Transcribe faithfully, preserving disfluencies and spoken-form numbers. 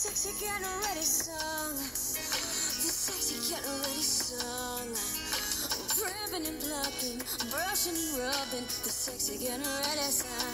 sexy getting ready song. The sexy getting ready song. Primping and plucking, brushing and rubbing. The sexy getting ready song.